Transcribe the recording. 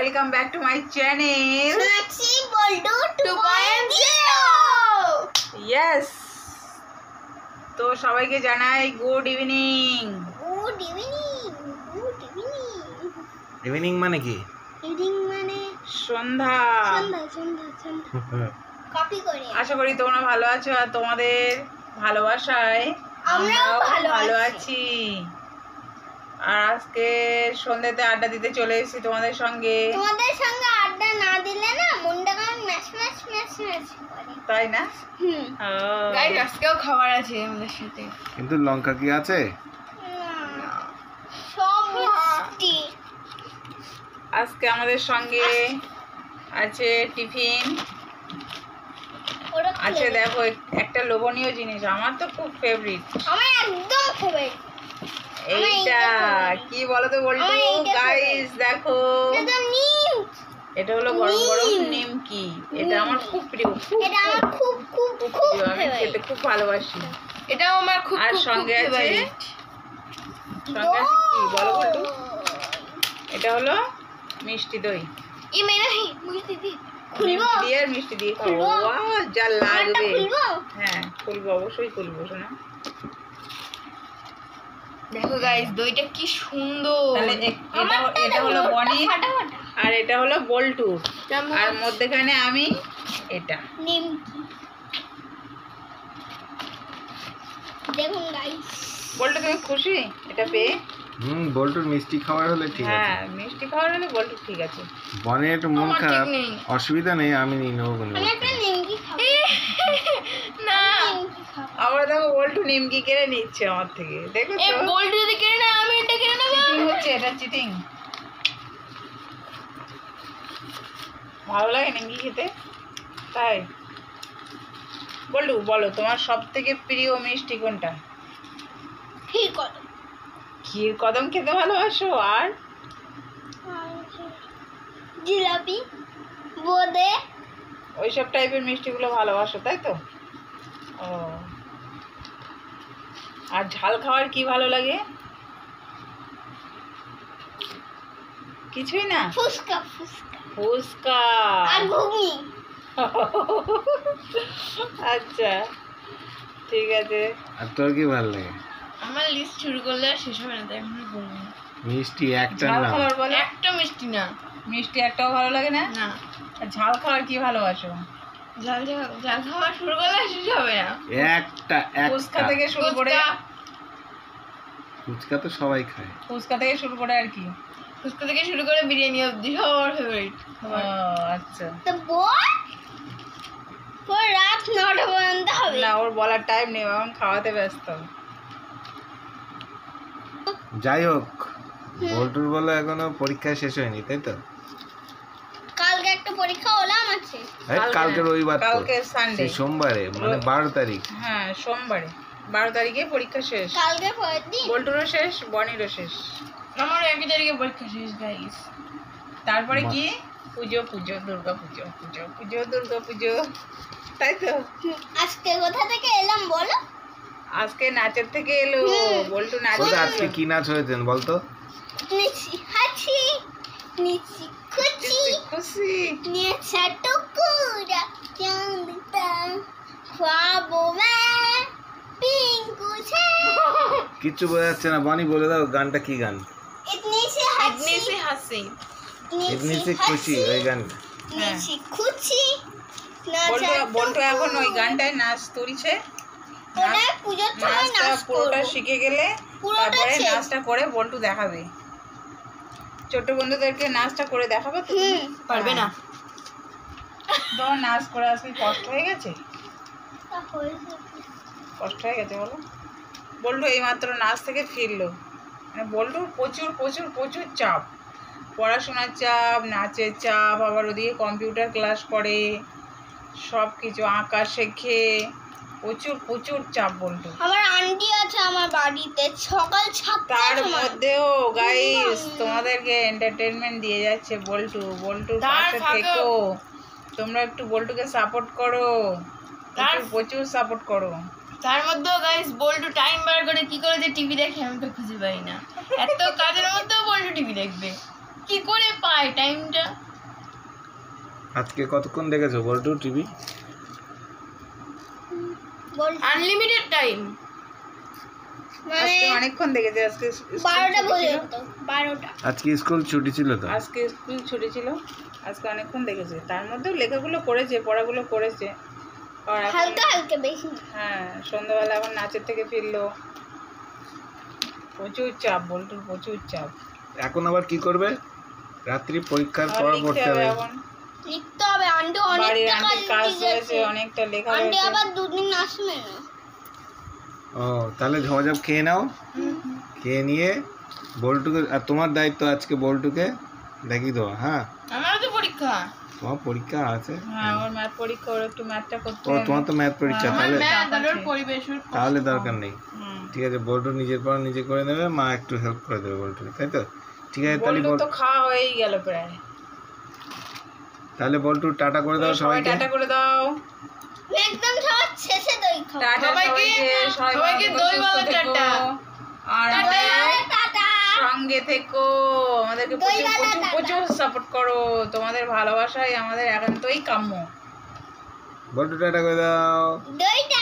Welcome back to my channel Maxi Boldu 2.0 yes. তো সবাইকে জানাই good evening. Good evening. Good evening. Evening মানে কি? ইভিনিং মানে সন্ধ্যা। সন্ধ্যা সন্ধ্যা সন্ধ্যা কপি করে। আশা করি তোমরা ভালো আছো আর তোমাদের ভালোবাসায় আমরাও ভালো আছি। আর আজকে সন্ধ্যাতে আড্ডা দিতে চলে এসেছি তোমাদের সঙ্গে আড্ডা না দিলে না মনটা কেমন ম্যাশ ম্যাশ ম্যাশ ম্যাশ করে, তাই না? গাইস আজকেও খাবার আছে আমাদের সাথে। কিন্তু লঙ্কা কি আছে? সব মিষ্টি। আজকে আমাদের সঙ্গে আছে টিফিন ওরা আছে। দেখো একটা লোভনীয় জিনিস, আমার তো খুব ফেভারিট। আমার একদম ফেভারিট। এইটা কি বলো তো বলতো গাইস, দেখো এটা নিম। এটা হলো গরম গরম নিমকি। এটা আমার খুব প্রিয়, এটা আমার খুব খুব খুব প্রিয়। আমি ফেভারিট। খেতে খুব ভালোবাসি। এটাও আমার খুব আর খুব সঙ্গে আছে ফেভারিট। সঙ্গে আছে কি বলো বলতো? এটা হলো মিষ্টি দই। এই মেরা হি মিষ্টি দি খুলবো। নিমকি দিয়ে আর মিষ্টি দিয়ে খাবো। খুলবো? ওয়াও, যা আমারটা লাগবে। খুলবো। হ্যাঁ খুলবো, অবশ্যই খুলবো শোনা। দেখো গাইস দইটা কি সুন্দর। তাহলে এটা হলো বনি ফাটাফাটা আর এটা হলো বল্টু, আর মধ্যেখানে আমি এটা। নিমকি। দেখুন গাইস, বল্টু তুমি খুশি এটা পেয়ে? বল্টুর মিষ্টি খাবার হলে ঠিক আছে। হ্যাঁ মিষ্টি খাওয়ার হলে বল্টু ঠিক আছে। বনের একটু মন আমার ঠিক খারাপ, নেই। অসুবিধা নেই, আমি নিয়ে নেবো কোনো আমি একটা নিমকি খাবো। না নিমকি খাবো। আমরা দেখো বল্টু নিমকি কেড়ে নিচ্ছে আমার থেকে, এই দেখেছো? গোল্ড যদি কেড়ে না আমি এটা কেড়ে নেব। চিটিং হচ্ছে, এটা চিটিং। ভালো লাগে নিমকি খেতে, তাই? বল্টু বলো তোমার সব থেকে প্রিয় মিষ্টি কোনটা? ঠিক কত ক্ষীর কদম খেতে ভালোবাসো, আর জিলাপি বোঁদে ওইসব টাইপের মিষ্টিগুলো ভালোবাসো, তাই তো? ও, আর ঝাল খাওয়ার কি ভালো লাগে? কিছুই না? ফুচকা ফুচকা ফুচকা আর ঘুগনি। আচ্ছা ঠিক আছে। আর তোর কি ভালো লাগে? আমার লিস্ট শুরু করলে আর শেষ হবে না, তাই আমি বলবো না। মিষ্টি একটা ঝাল না, খাবার বলো। একটা মিষ্টি না। মিষ্টি একটাও ভালো লাগে না? না আর ঝাল খাওয়ার কি ভালোবাসো? ঝাল ঝাল ঝাল খাওয়া শুরু করলে আর শেষ হবে না। একটা ফুচকা একটা থেকে শুরু করে, ফুচকা ফুচকা তো সবাই খায়। ফুচকা থেকে শুরু করে আর কি? ফুচকা থেকে শুরু করে বিরিয়ানি অবধি সব আমার ফেভারিট। ও আচ্ছা। তো বল পুরো রাত 9টা পর্যন্ত হবে। না ওর বলার টাইম নেই, এখন খাওয়াতে ব্যস্ত। যাই হোক, বল্টুর বলো এখনো পরীক্ষা শেষ হয়নি, তাই তো? কালকে একটা পরীক্ষা হলাম আছে। কালকে রবিবার তো, কালকে সানডে। সেই সোমবারে মানে 12 তারিখ। হ্যাঁ সোমবারে 12 তারিখে পরীক্ষা শেষ। কালকে পরের দিন বল্টুরও শেষ, বনিরও শেষ। আমার 1 তারিখে পরীক্ষা শেষ গাইস। তারপরে কি? পুজো, পুজো, দুর্গা পুজো, পুজো পুজো, দুর্গা পুজো, তাই তো? আজকে কোথা থেকে এলাম বলো? আজকে নাচের থেকে এলো বল্টু নাচ। কোথায় আজকে কি নাচ হয়েছে বলতো? নিচি হাঁচি নিচি খুচি খুশি। নিচা টুকুরা চাঁদতা খ্বাবো মে পিঙ্কু ছে কিচ্ছু বোঝা যাচ্ছে না, বনি বলে দাও গানটা কি গান? ইতনি সে ইতনি হাসি সে হাসি এমনি সে খুশি, ওই গানটা। নিচি খুচি বল্টু এখন ওই গানটায় নাচ তুলছে। ওটা পুজোর সময় নাচটা নাচ পুরোটা করবো। শিখে গেলে পুরোটা তারপরে শেষ। নাচটা করে বল্টু দেখাবে। ছোট বন্ধুদেরকে নাচটা করে দেখাবে তো? পারবে না। তোমার নাচ করে আজকে কষ্ট হয়ে গেছে? কষ্ট হয়ে গেছে বলো? বল্টু এইমাত্র নাচ থেকে ফিরলো। মানে বল্টুর প্রচুর প্রচুর প্রচুর চাপ, পড়াশোনার চাপ, নাচের চাপ, আবার ওদিকে কম্পিউটার ক্লাস করে, সব কিছু আঁকা শেখে, প্রচুর প্রচুর চাপ বল্টু। আমার আন্টি আছে আমার বাড়িতে, সকাল 7টার তার সময় মধ্যেও গাইস তোমাদেরকে এন্টারটেইনমেন্ট দিয়ে যাচ্ছে বল্টু। বল্টুর তার পাশে ফাঁকেও- থেকো, তোমরা একটু বল্টুকে সাপোর্ট করো, তার- প্রচুর সাপোর্ট করো। তার মধ্যেও গাইস বল্টু টাইম বার করে কি করে যে টিভি দেখে আমি তো খুঁজে পাই না। এত কাজের মধ্যেও বল্টু টিভি দেখবে। কি করে পায় টাইমটা? আজকে কতক্ষণ দেখেছো বল্টু টিভি? বল আনলিমিটেড টাইম। মানে আজকে অনেকক্ষণ দেখেছি। আজকে স্কুল 12টা ছুটি ছিল। পর্যন্ত 12টা। আজকে স্কুল ছুটি ছিল তো। আজকে স্কুল ছুটি ছিল, আজকে অনেকক্ষণ দেখেছে। তার মধ্যেও লেখাগুলো করেছে, পড়াগুলো করেছে। আর এখন হালকা হালকা বেশি না। হ্যাঁ, সন্ধ্যাবেলা এখন নাচের থেকে ফিরলো। প্রচুর চাপ বল্টুর, প্রচুর চাপ। এখন আবার কি করবে? রাত্রি পরীক্ষার আর পড়া লিখতে পড়তে হবে হবে। এখন, লিখতে হবে। আন্টি বাড়ির অনেকটা আন্টির কাজ লিখে রয়েছে, গেছে। অনেকটা লেখা আন্টি রয়েছে। আবার দুদিন আসবে না। ও তাহলে ঝমাঝম খেয়ে নাও, খেয়ে নিয়ে বল্টুকে, আর তোমার দায়িত্ব আজকে বল্টুকে দেখিয়ে দেওয়া। হ্যাঁ, আমারও তো পরীক্ষা। তোমার পরীক্ষা আছে। হ্যাঁ, ওর ম্যাথ পরীক্ষা, ওর একটু ম্যাথটা করতে ও হবে। তোমার তো ম্যাথ পরীক্ষা, হ্যাঁ, তাহলে ম্যাথ চাপ আর ওর আছে। পরিবেশ ওর তাহলে দরকার নেই। হুম। ঠিক আছে, বল্টু নিজের পড়া নিজে করে নেবে, মা একটু হেল্প করে দেবে বল্টুকে, তাই তো? ঠিক আছে, তাহলে বল্টুর তো খাওয়া হয়েই গেল প্রায়। তাহলে বল্টু টাটা করে দাও সবাই সবাইকে। টাটা করে দাও। একদম সবার শেষে দই খাও। টাটা সবাইকে, সবাই ভালো সবাইকে থেকো, দই সুস্থ বলো থেকো। টাটা। আর টাটা। আমাদের টাটা। সঙ্গে থেকো, আমাদেরকে দই প্রচুর বালা প্রচুর টাটা। প্রচুর সাপোর্ট করো। তোমাদের ভালোবাসাই আমাদের একান্তই কাম্য। বল্টু টাটা করে দাও। দইটা